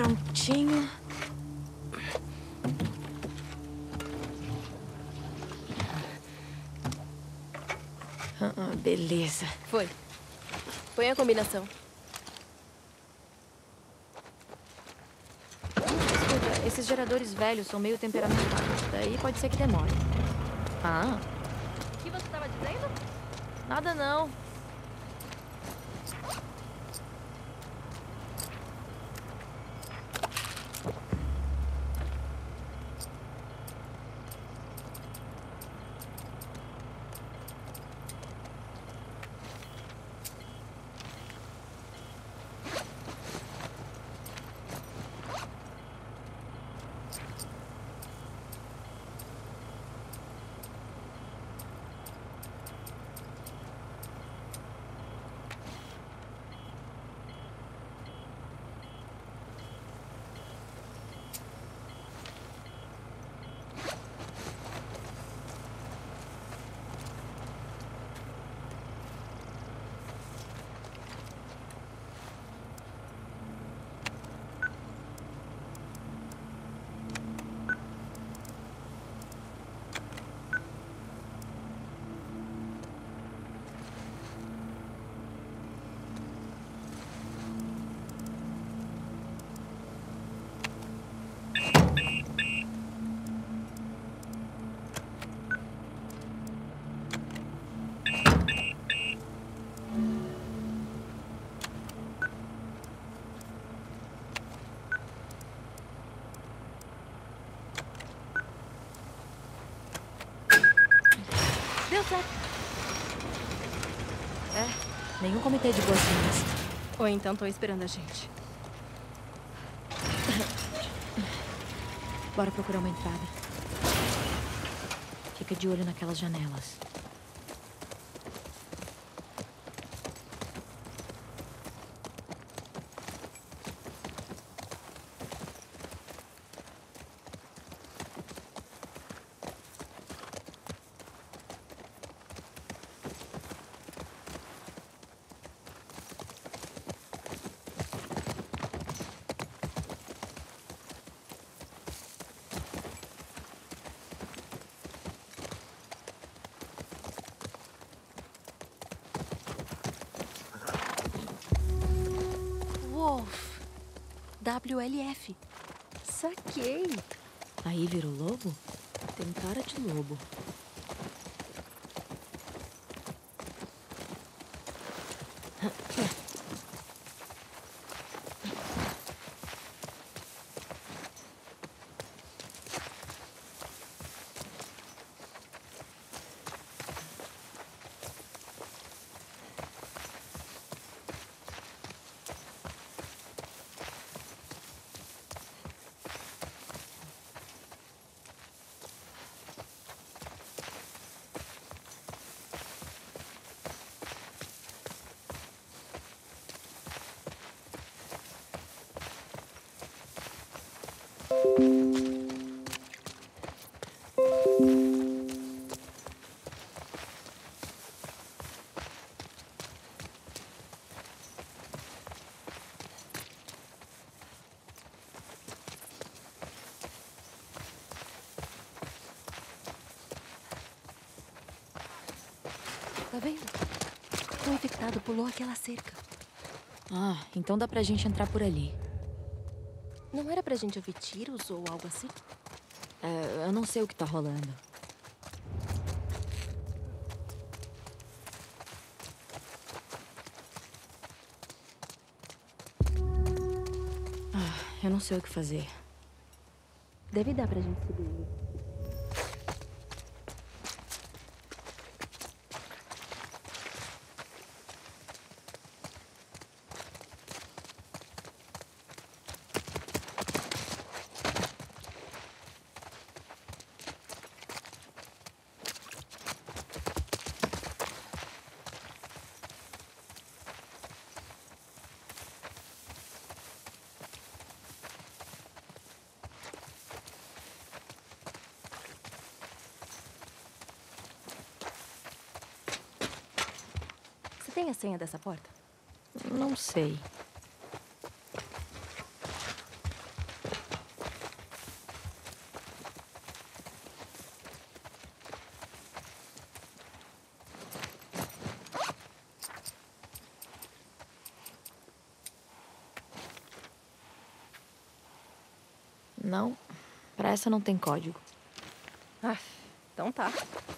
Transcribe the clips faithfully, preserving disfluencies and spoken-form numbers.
prontinho. Ah, beleza. Foi. Põe a combinação. Escuta, esses geradores velhos são meio temperamentais. Daí pode ser que demore. Ah, O que você estava dizendo? nada não. Deu certo. É, nenhum comitê de boas-vindas. Ou então tô esperando a gente. Bora procurar uma entrada. Fica de olho naquelas janelas. Wolf. W L F. Saquei. Aí virou lobo? Tem cara de lobo. Tá vendo? O infectado pulou aquela cerca. Ah, então dá pra gente entrar por ali. Não era pra gente ouvir tiros ou algo assim? É, eu não sei o que tá rolando. Ah, eu não sei o que fazer. Deve dar pra gente subir ali. Você tem a senha dessa porta? Não sei. Não, pra essa não tem código. Ah, então tá.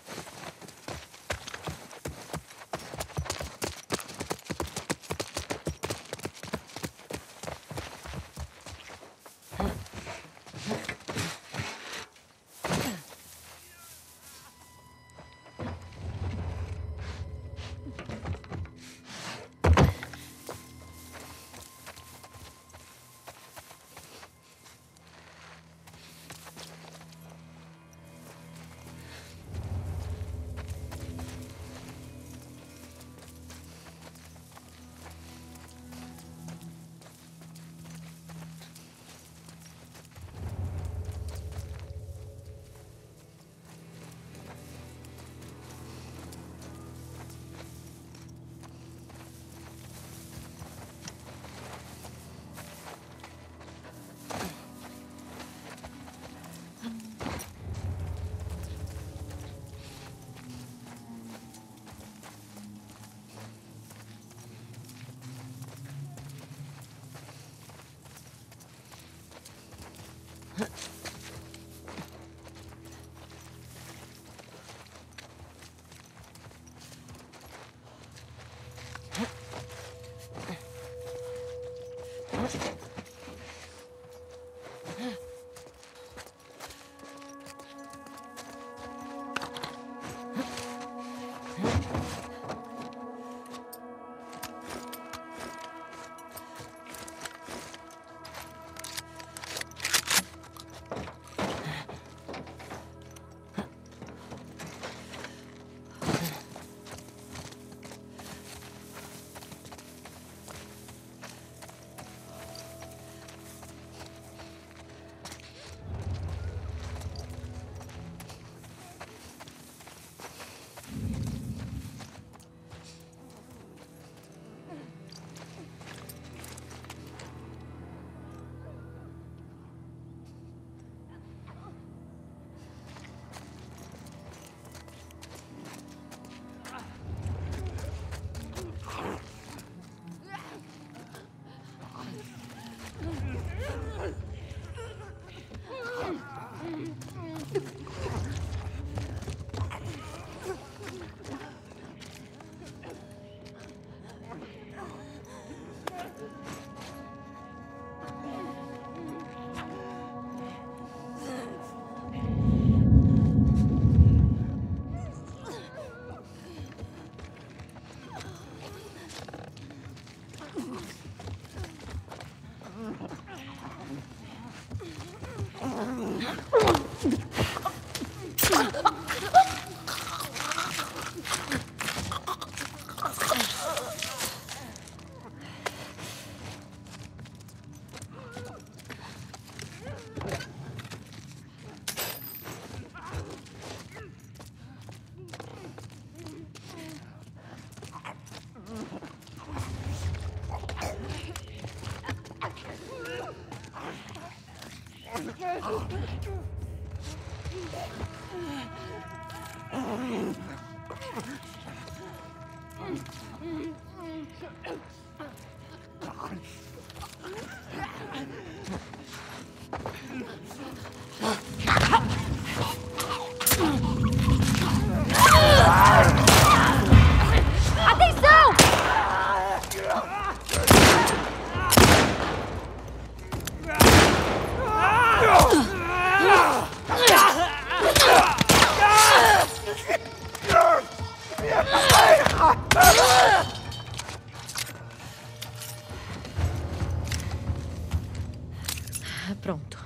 Pronto.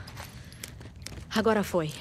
Agora foi.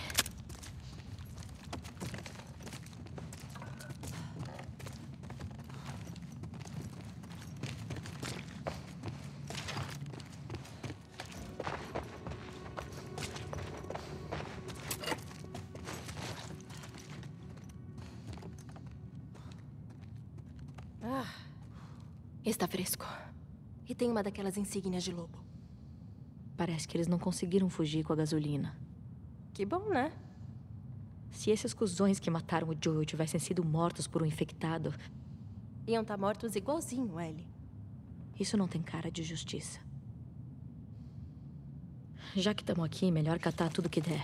Ah, está fresco. E tem uma daquelas insígnias de lobo. Parece que eles não conseguiram fugir com a gasolina. Que bom, né? Se esses cuzões que mataram o Joel tivessem sido mortos por um infectado... Iam estar mortos igualzinho, Ellie. Isso não tem cara de justiça. já que estamos aqui, melhor catar tudo que der.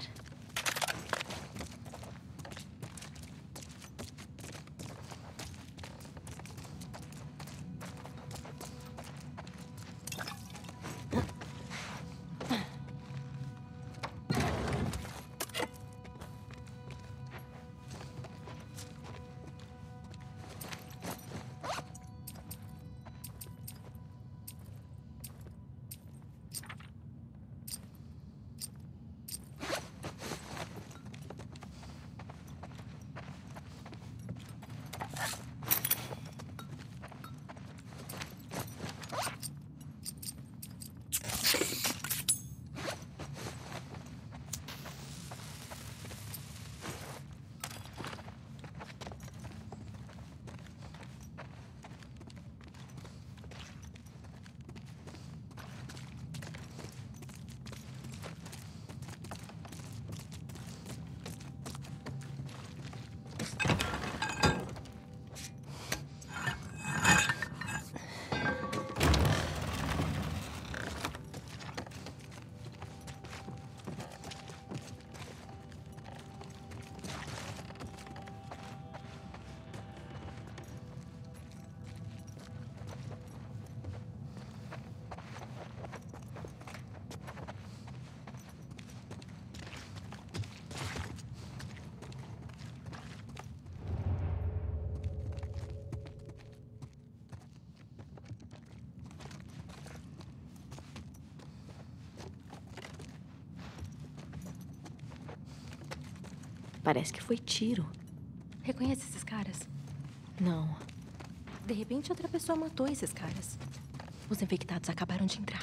Parece que foi tiro. Reconhece esses caras? Não. De repente, outra pessoa matou esses caras. Os infectados acabaram de entrar.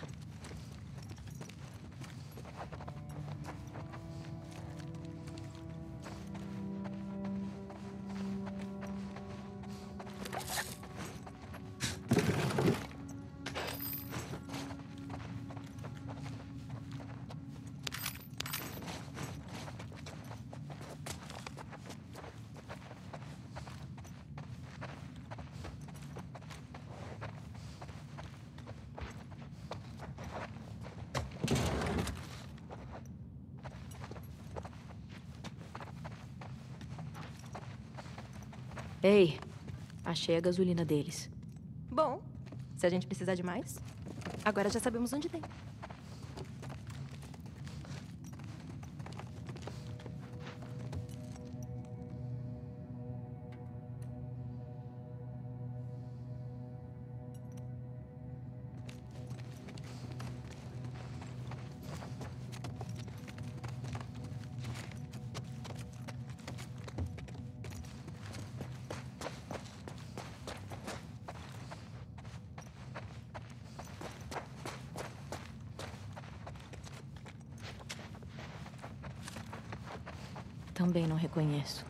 Ei, achei a gasolina deles. Bom, se a gente precisar de mais, agora já sabemos onde tem. Também não reconheço.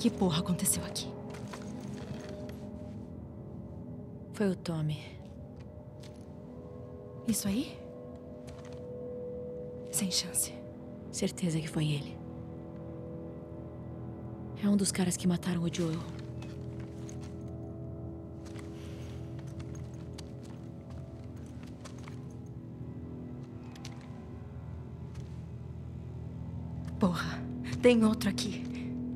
Que porra aconteceu aqui? Foi o Tommy. Isso aí? Sem chance. Certeza que foi ele. É um dos caras que mataram o Joel. Porra, tem outro aqui.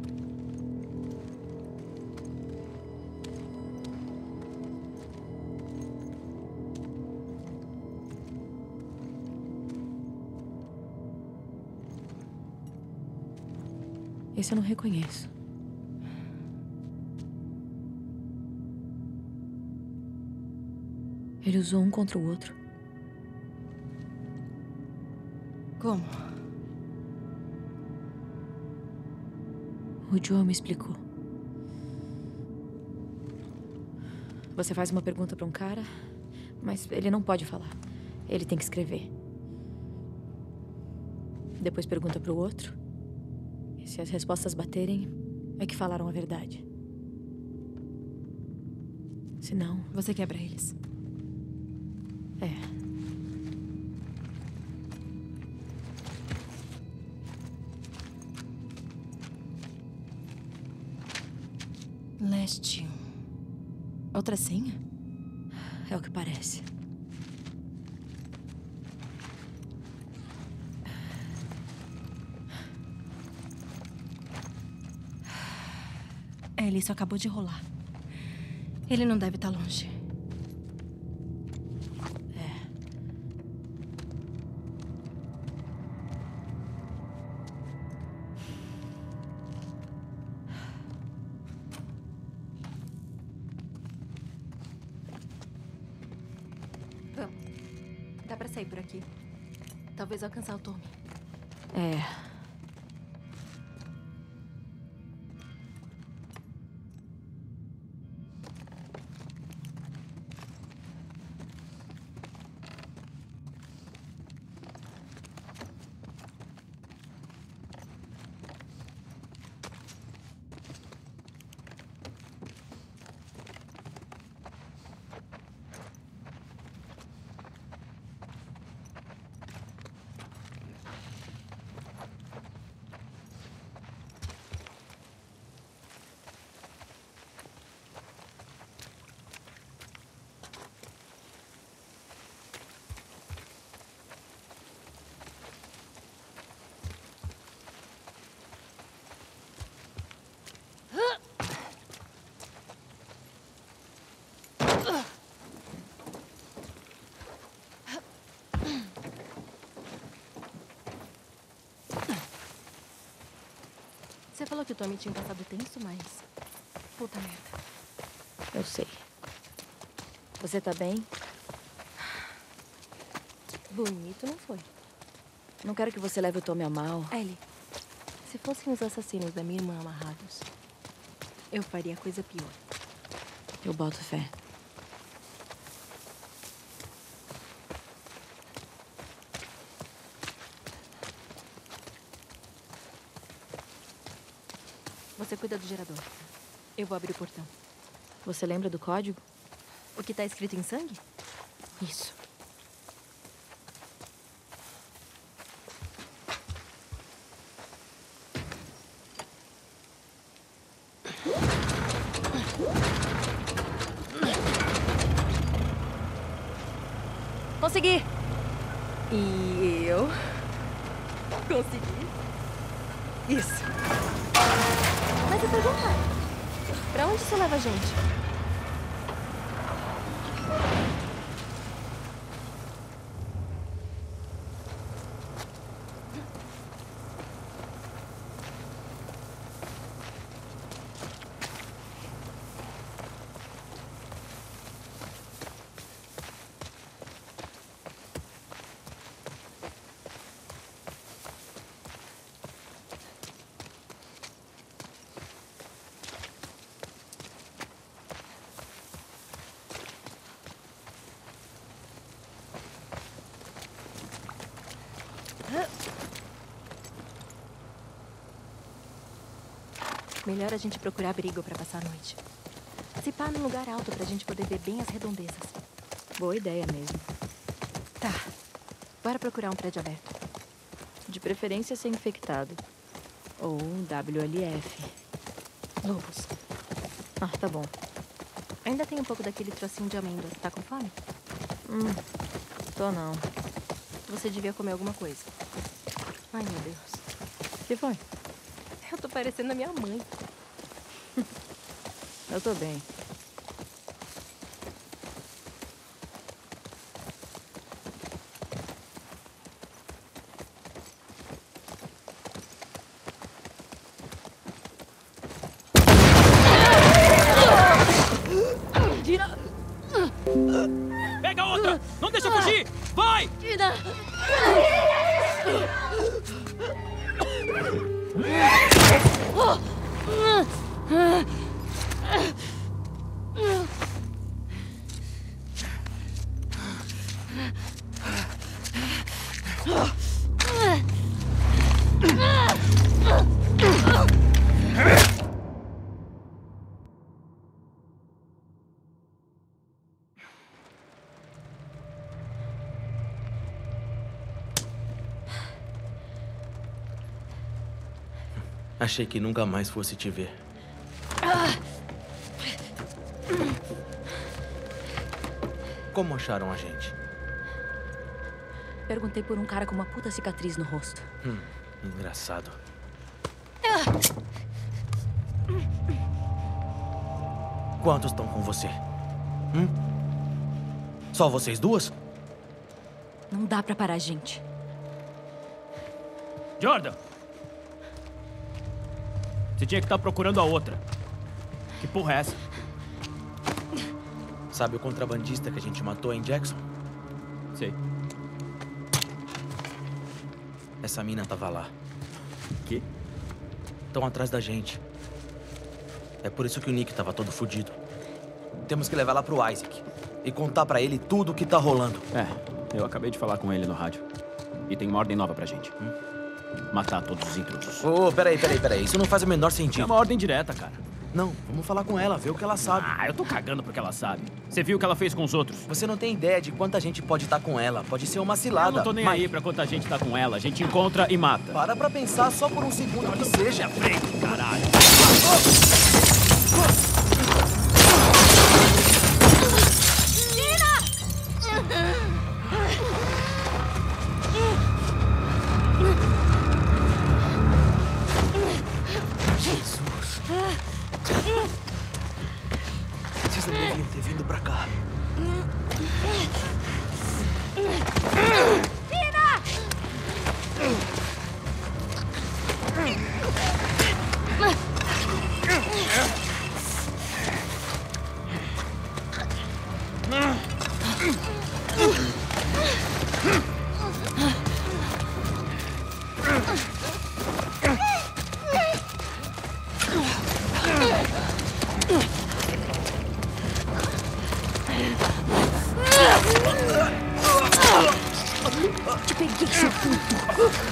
Esse eu não reconheço. Ele usou um contra o outro. Como? O Joel me explicou. Você faz uma pergunta para um cara, mas ele não pode falar. Ele tem que escrever. Depois pergunta para o outro. E se as respostas baterem, é que falaram a verdade. Se não, Você quebra eles. é. Leste. Outra senha? É o que parece. Ellie, isso acabou de rolar. Ele não deve estar longe. Vamos. Dá pra sair por aqui. Talvez alcançar o Tommy. É. Você falou que o Tommy tinha passado tenso, mas... Puta merda. Eu sei. Você tá bem? Bonito não foi. Não quero que você leve o Tommy a mal. Ellie, se fossem os assassinos da minha irmã amarrados, eu faria coisa pior. Eu boto fé. Você cuida do gerador. Eu vou abrir o portão. Você lembra do código? O que tá escrito em sangue? Isso. Consegui! E eu... consegui. Isso. Mas eu perguntar, pra onde isso leva a gente? Melhor a gente procurar abrigo pra passar a noite. Se pá num lugar alto pra gente poder ver bem as redondezas. Boa ideia mesmo. Tá. Bora procurar um prédio aberto. De preferência ser infectado. Ou um W L F. Lobos. Ah, tá bom. Ainda tem um pouco daquele trocinho de amêndoa. Tá com fome? Hum, tô não. Você devia comer alguma coisa. Ai, meu Deus. O que foi? Eu tô parecendo a minha mãe. Eu tô bem. Dina! Pega a outra! Não deixa fugir! Vai! Dina! Achei que nunca mais fosse te ver. Como acharam a gente? Perguntei por um cara com uma puta cicatriz no rosto. Hum, engraçado. Quantos estão com você? Hum? Só vocês duas? Não dá pra parar a gente. Jordan! Você tinha que estar procurando a outra. Que porra é essa? Sabe o contrabandista que a gente matou em Jackson? Sei. Essa mina tava lá. Que? Estão atrás da gente. É por isso que o Nick tava todo fudido. Temos que levar lá pro Isaac e contar pra ele tudo o que tá rolando. É, eu acabei de falar com ele no rádio. E tem uma ordem nova pra gente. Hum? Matar todos os intrusos. Ô, oh, peraí, peraí, peraí. Isso não faz o menor É sentido. uma ordem direta, cara. Não, vamos falar com ela, ver o que ela sabe. Ah, eu tô cagando porque ela sabe. Você viu o que ela fez com os outros? Você não tem ideia de quanta gente pode estar com ela. Pode ser uma Eu cilada. não tô nem mas... aí pra quanta gente tá com ela. A gente encontra e mata. Para pra pensar só por um segundo que seja. Frente, caralho. Jesus. Vocês não deviam ter vindo pra cá. Te peguei, seu puto.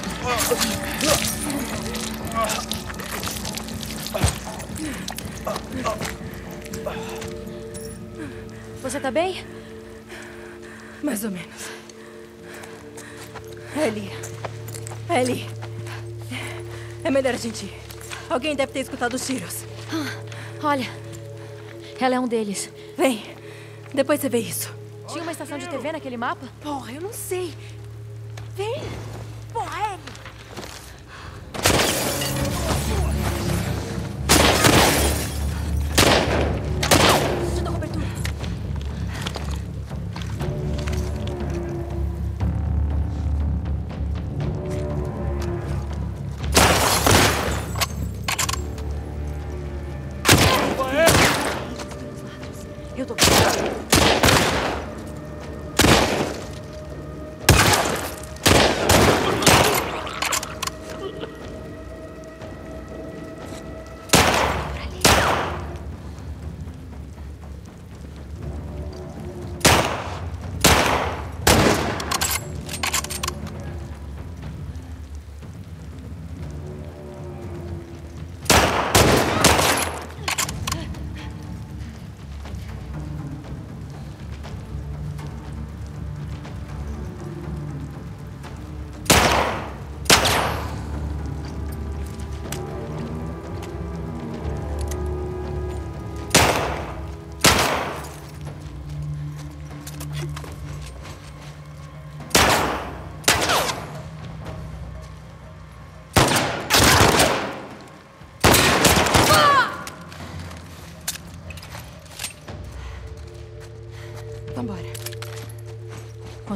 Você tá bem? Mais ou menos. Ellie. Ellie. É melhor a gente ir. Alguém deve ter escutado os tiros. Olha, ela é um deles. Vem. Depois você vê isso. Tinha uma estação de T V naquele mapa? Porra, eu não sei. Vem. Porra, Ellie. Te dou cobertura. Eu tô...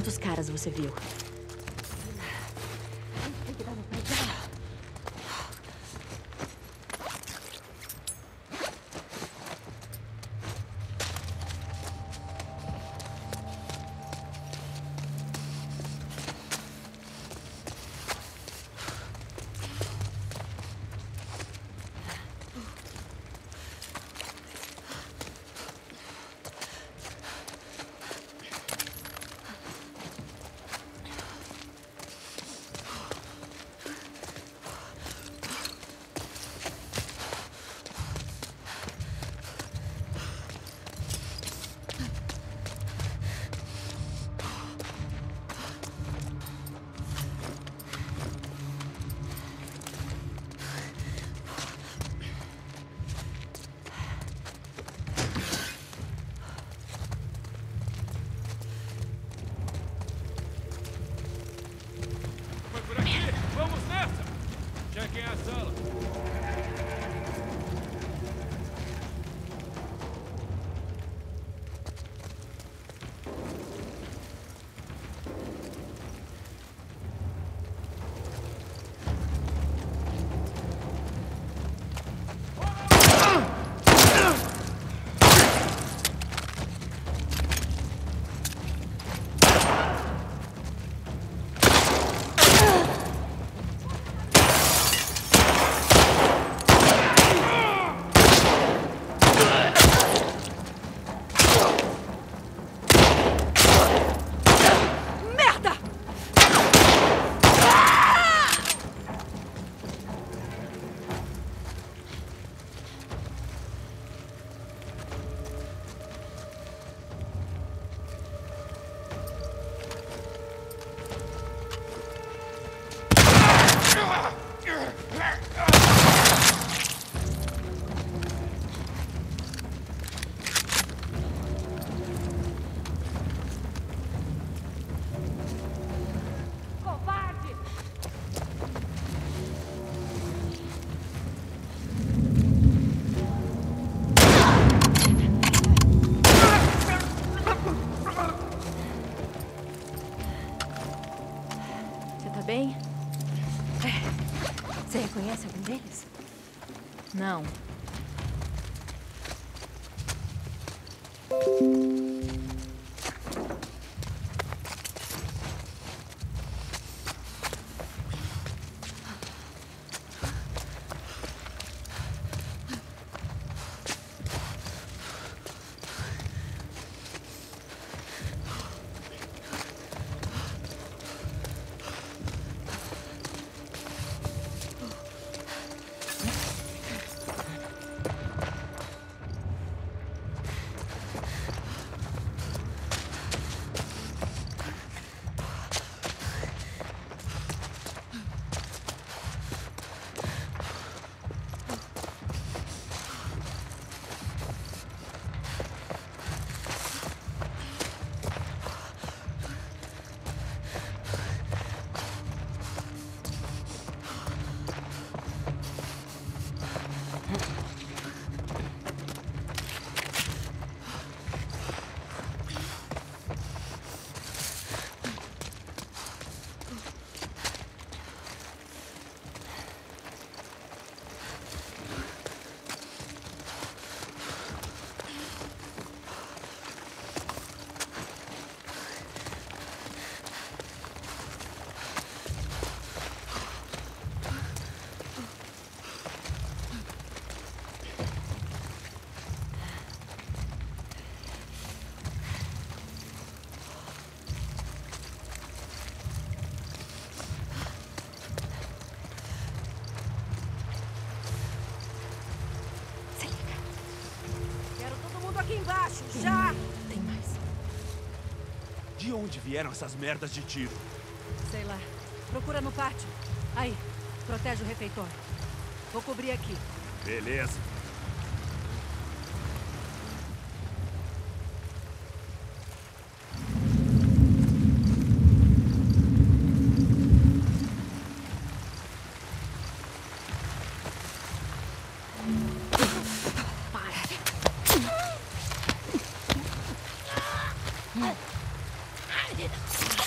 Quantos caras você viu? Chequem a sala. Bem? Você reconhece algum deles? Não. Aqui embaixo, já! Tem mais. De onde vieram essas merdas de tiro? Sei lá. Procura no pátio. Aí, protege o refeitório. Vou cobrir aqui. Beleza. Para.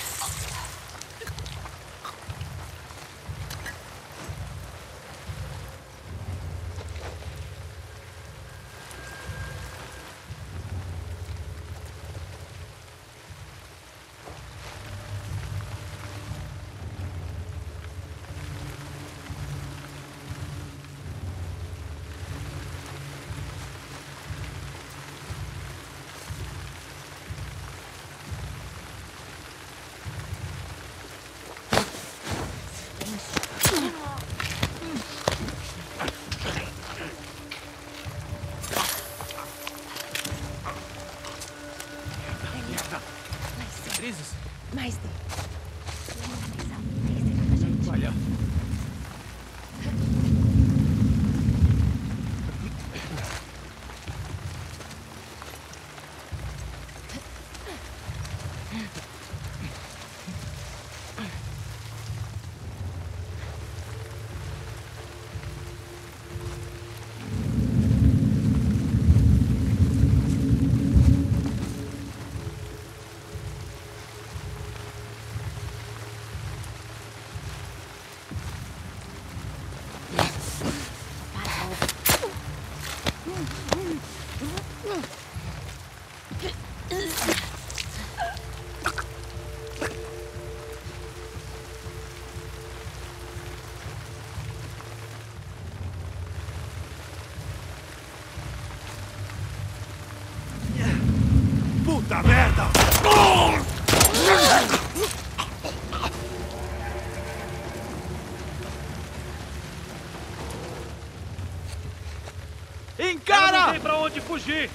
Não tem pra onde fugir!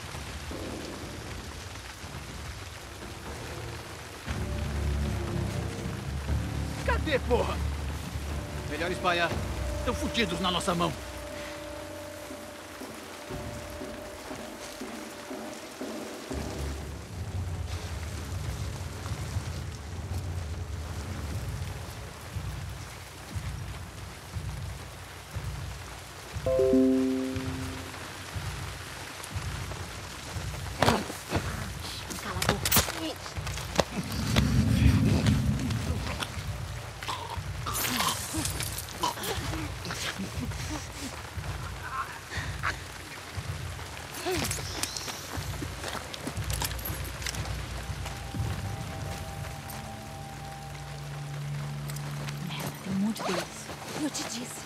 Cadê, porra? Melhor espalhar. Estão fudidos na nossa mão. Tem um monte deles. Eu te disse.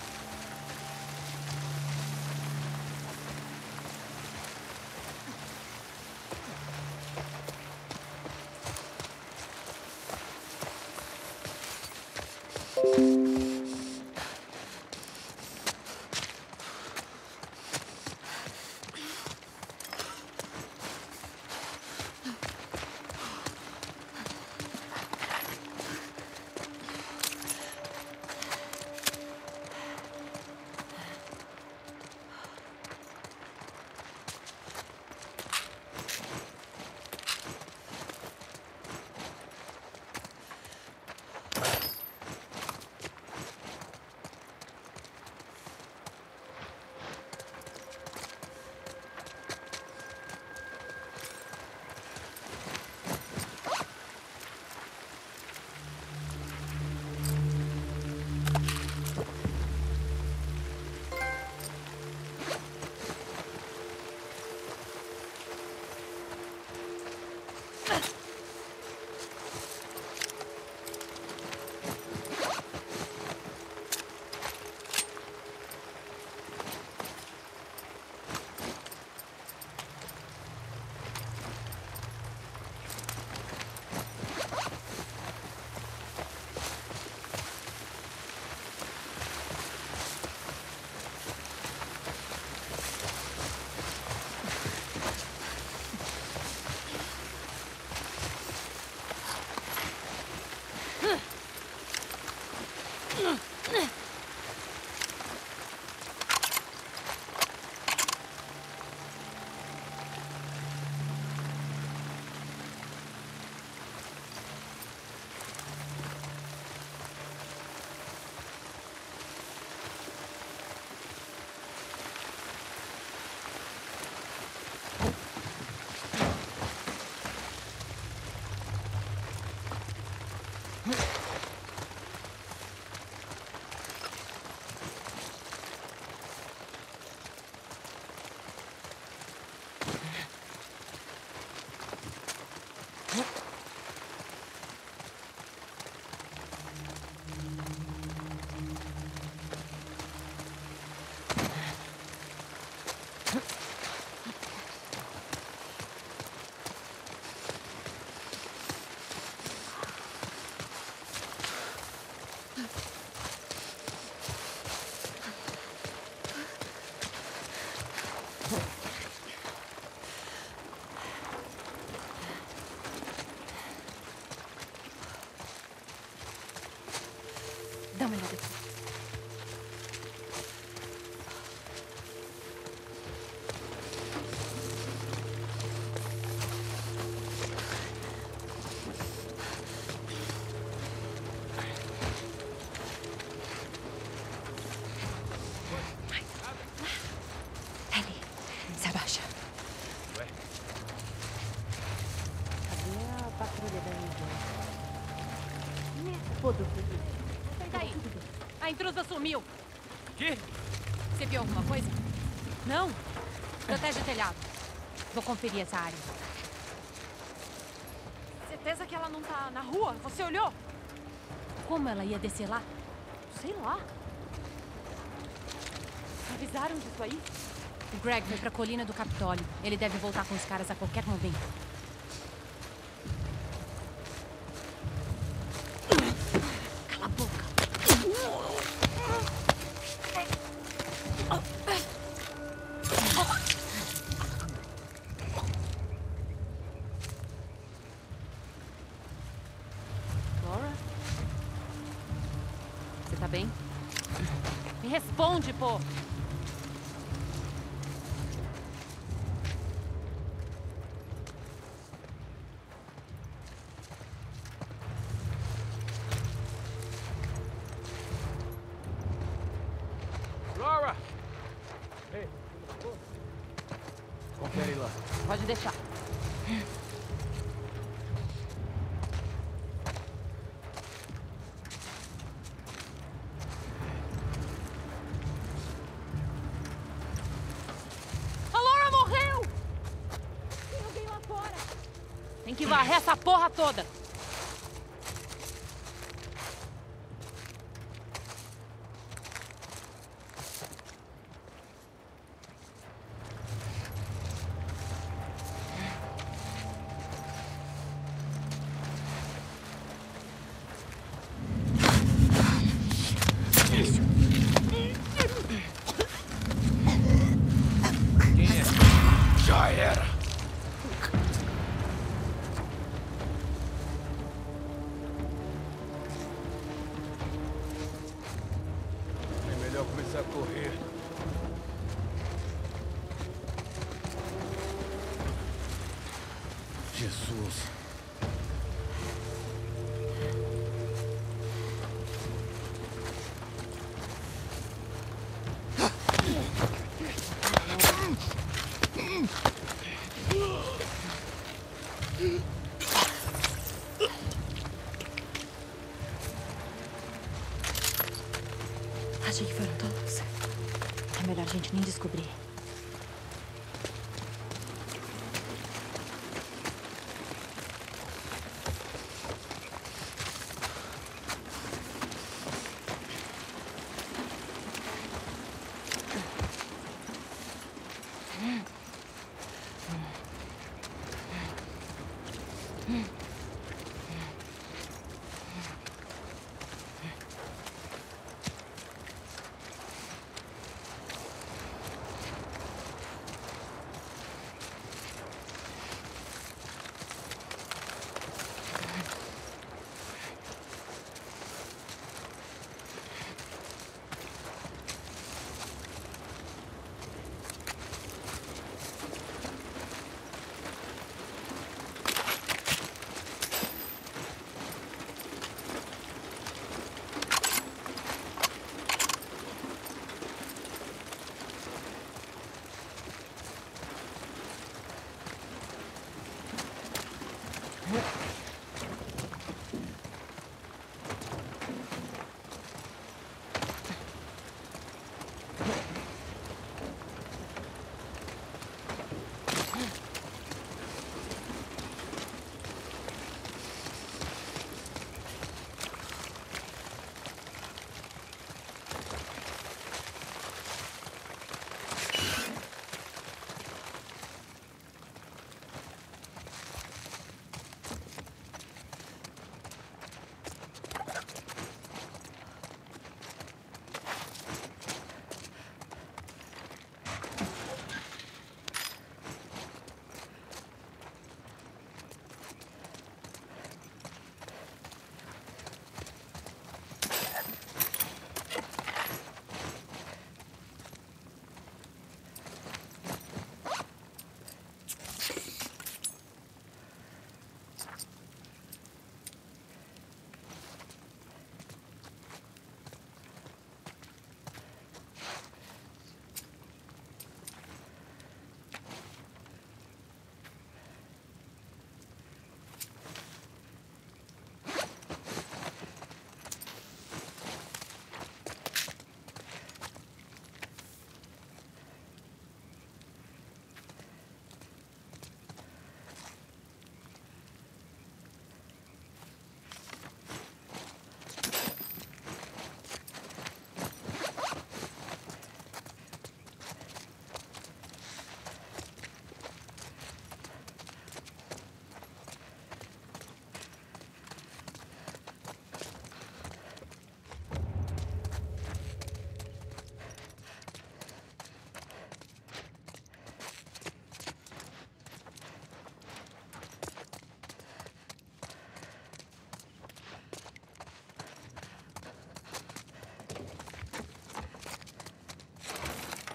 Dá uma olhada aqui. Ellie, se abaixa. Ué? Cadê a patrulha da Índia? Foda-se. Senta aí. A intrusa sumiu. Que? Você viu alguma coisa? Não. Protege o telhado. Vou conferir essa área. Certeza que ela não tá na rua? Você olhou? Como ela ia descer lá? Sei lá. Avisaram disso aí? O Greg foi pra colina do Capitólio. Ele deve voltar com os caras a qualquer momento. Cala a boca. Você tá bem? Me responde, pô! Laura! Ei, confere lá. Pode deixar. A Laura morreu! Tem alguém lá fora. Tem que varrer essa porra toda. Já era. É melhor começar a correr. Jesus. Achei que foram todos. É melhor a gente nem descobrir.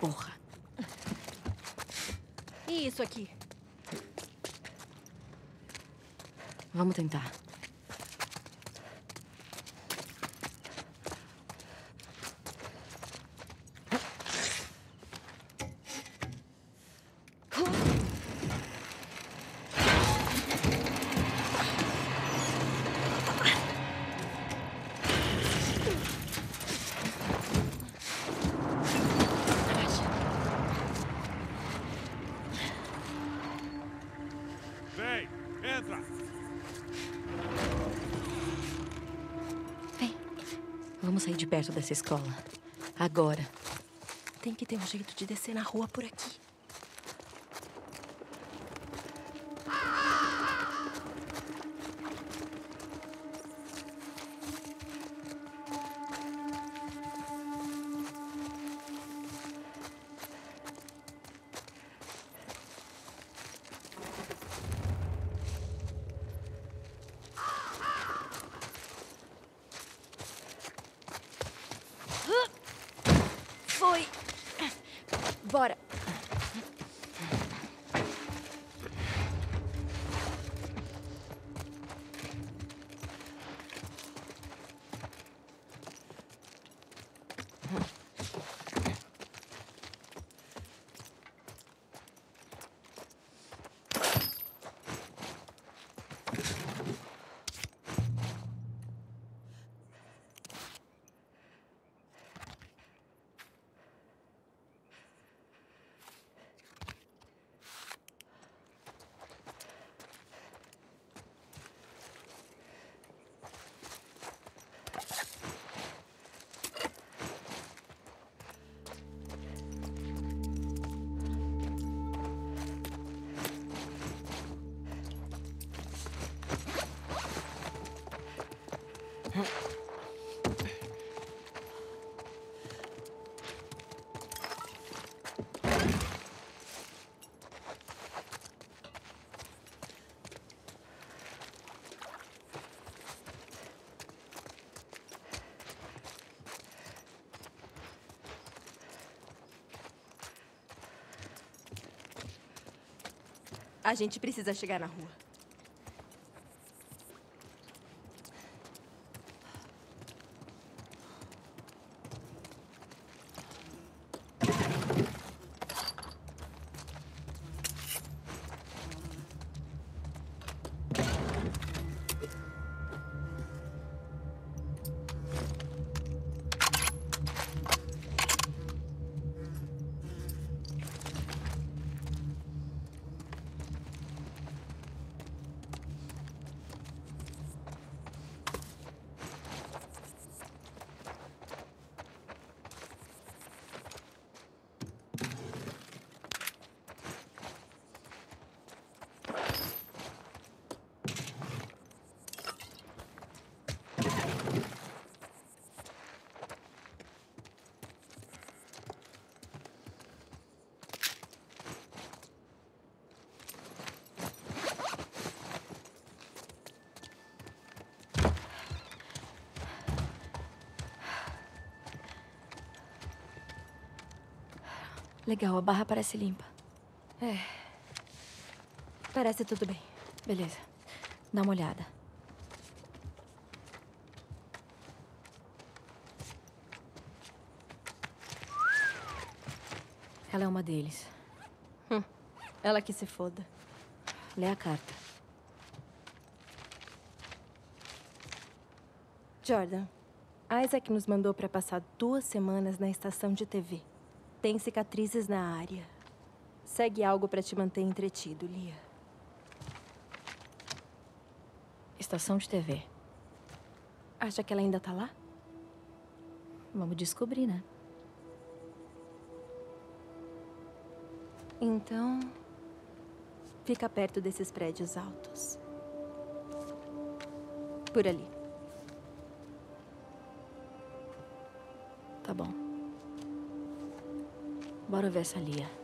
porra. E isso aqui? Vamos tentar. Vem, entra! Vem. Vamos sair de perto dessa escola. Agora. Tem que ter um jeito de descer na rua por aqui. Foi. Bora. A gente precisa chegar na rua. Legal, a barra parece limpa. É. Parece tudo bem. Beleza. Dá uma olhada. Ela é uma deles. Hum. Ela que se foda. Lê a carta. Jordan, Isaac nos mandou para passar duas semanas na estação de T V. Tem cicatrizes na área. Segue algo para te manter entretido, Lia. Estação de T V. Acha que ela ainda tá lá? Vamos descobrir, né? Então, fica perto desses prédios altos. Por ali. Tá bom. Bora ver essa Lia.